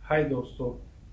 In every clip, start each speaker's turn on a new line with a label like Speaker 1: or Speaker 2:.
Speaker 1: हाय दोस्तों,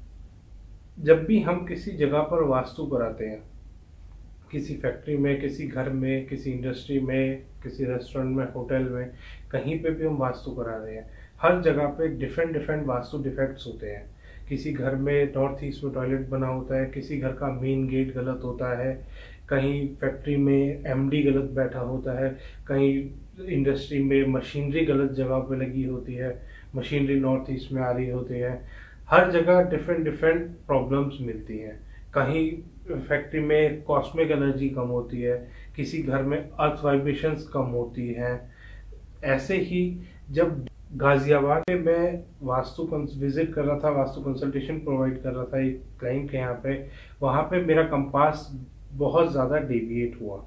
Speaker 1: जब भी हम किसी जगह पर वास्तु कराते हैं, किसी फैक्ट्री में, किसी घर में, किसी इंडस्ट्री में, किसी रेस्टोरेंट में, होटल में, कहीं पे भी हम वास्तु करा रहे हैं, हर जगह पे डिफरेंट डिफरेंट वास्तु डिफेक्ट्स होते हैं। किसी घर में नॉर्थ ईस्ट में टॉयलेट बना होता है, किसी घर का मेन गेट गलत होता है, कहीं फैक्ट्री में एमडी गलत बैठा होता है, कहीं इंडस्ट्री में मशीनरी गलत जगह पे लगी होती है, मशीनरी नॉर्थ ईस्ट में आ रही होती है। हर जगह डिफरेंट डिफरेंट प्रॉब्लम्स मिलती हैं। कहीं फैक्ट्री में कॉस्मिक एनर्जी कम होती है, किसी घर में अर्थ वाइब्रेशंस कम होती हैं। ऐसे ही जब गाजियाबाद में मैं वास्तु विजिट कर रहा था, वास्तु कंसल्टेशन प्रोवाइड कर रहा था एक क्लाइंट के यहाँ पे, वहाँ पे मेरा कंपास बहुत ज़्यादा डेविएट हुआ।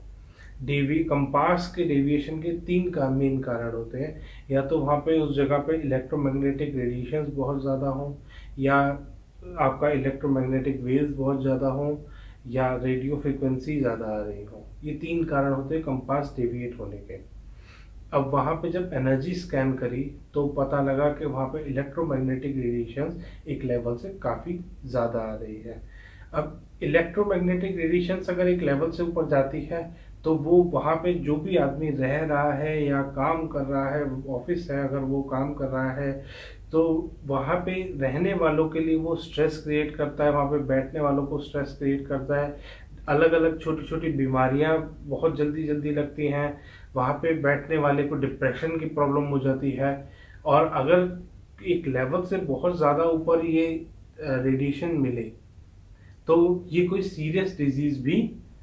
Speaker 1: कंपास के डेविएशन के तीन मेन कारण होते हैं। या तो वहाँ पे उस जगह पे इलेक्ट्रोमैग्नेटिक रेडिएशंस बहुत ज़्यादा हों, या आपका इलेक्ट्रोमैग्नेटिक वेव्स बहुत ज़्यादा हों, या रेडियो फ्रिक्वेंसी ज़्यादा आ रही हो। ये तीन कारण होते हैं कंपास डेविएट होने के। अब वहाँ पे जब एनर्जी स्कैन करी तो पता लगा कि वहाँ पे इलेक्ट्रोमैग्नेटिक रेडिएशंस एक लेवल से काफ़ी ज़्यादा आ रही है। अब इलेक्ट्रोमैग्नेटिक रेडिएशंस अगर एक लेवल से ऊपर जाती है तो वो वहाँ पे जो भी आदमी रह रहा है या काम कर रहा है, ऑफिस है अगर वो काम कर रहा है, तो वहाँ पे रहने वालों के लिए वो स्ट्रेस क्रिएट करता है, वहाँ पे बैठने वालों को स्ट्रेस क्रिएट करता है। अलग अलग छोटी छोटी बीमारियाँ बहुत जल्दी जल्दी लगती हैं, वहाँ पे बैठने वाले को डिप्रेशन की प्रॉब्लम हो जाती है। और अगर एक लेवल से बहुत ज़्यादा ऊपर ये रेडिएशन मिले तो ये कोई सीरियस डिजीज़ भी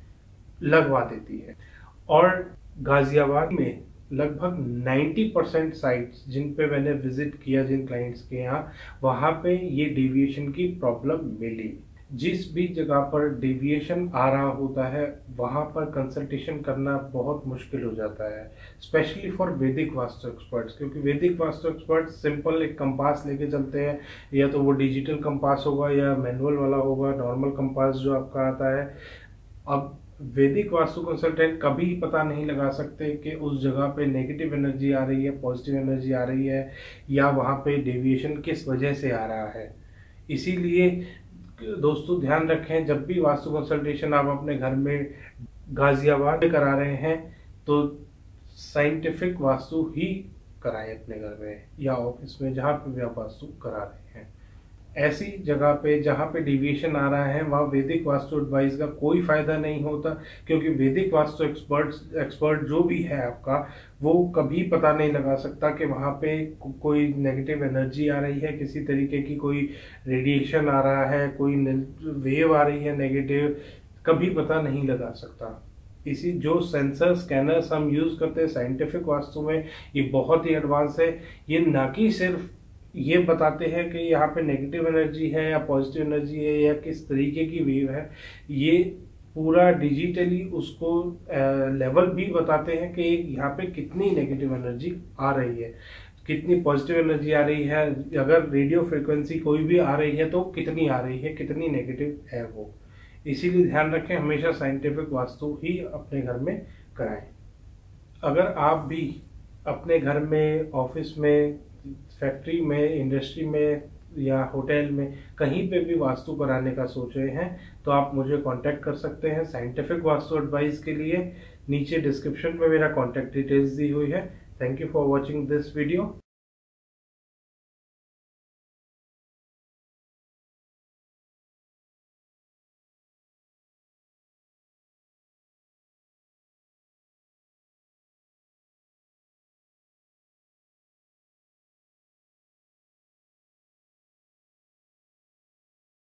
Speaker 1: लगवा देती है। और गाजियाबाद में लगभग 90% साइट्स जिन पे मैंने विजिट किया, जिन क्लाइंट्स के यहाँ, वहाँ पे ये डेविएशन की प्रॉब्लम मिली। जिस भी जगह पर डेविएशन आ रहा होता है वहाँ पर कंसल्टेशन करना बहुत मुश्किल हो जाता है, स्पेशली फॉर वैदिक वास्तु एक्सपर्ट्स। क्योंकि वैदिक वास्तु एक्सपर्ट्स सिंपल एक कंपास लेके चलते हैं, या तो वो डिजिटल कंपास होगा या मैनुअल वाला होगा, नॉर्मल कंपास जो आपका आता है। अब वैदिक वास्तु कंसल्टेंट कभी पता नहीं लगा सकते कि उस जगह पे नेगेटिव एनर्जी आ रही है, पॉजिटिव एनर्जी आ रही है, या वहाँ पे डेविएशन किस वजह से आ रहा है। इसीलिए दोस्तों ध्यान रखें, जब भी वास्तु कंसल्टेशन आप अपने घर में गाजियाबाद में करा रहे हैं तो साइंटिफिक वास्तु ही कराएं अपने घर में या ऑफिस में, जहाँ पे भी आप वास्तु करा रहे हैं। ऐसी जगह पे जहाँ पे डिविएशन आ रहा है वहाँ वैदिक वास्तु एडवाइस का कोई फायदा नहीं होता, क्योंकि वैदिक वास्तु एक्सपर्ट जो भी है आपका, वो कभी पता नहीं लगा सकता कि वहाँ पे कोई नेगेटिव एनर्जी आ रही है, किसी तरीके की कोई रेडिएशन आ रहा है, कोई वेव आ रही है नेगेटिव, कभी पता नहीं लगा सकता। इसी जो सेंसर स्कैनर्स हम यूज़ करते हैं साइंटिफिक वास्तु में, ये बहुत ही एडवांस है। ये ना कि सिर्फ ये बताते हैं कि यहाँ पे नेगेटिव एनर्जी है या पॉजिटिव एनर्जी है या किस तरीके की वेव है, ये पूरा डिजिटली उसको लेवल भी बताते हैं कि यहाँ पे कितनी नेगेटिव एनर्जी आ रही है, कितनी पॉजिटिव एनर्जी आ रही है, अगर रेडियो फ्रिक्वेंसी कोई भी आ रही है तो कितनी आ रही है, कितनी नेगेटिव है वो। इसीलिए ध्यान रखें, हमेशा साइंटिफिक वास्तु ही अपने घर में कराएं। अगर आप भी अपने घर में, ऑफिस में, फैक्ट्री में, इंडस्ट्री में या होटल में कहीं पे भी वास्तु कराने का सोच रहे हैं तो आप मुझे कांटेक्ट कर सकते हैं साइंटिफिक वास्तु एडवाइस के लिए। नीचे डिस्क्रिप्शन में मेरा कांटेक्ट डिटेल्स दी हुई है। Thank you for watching this video.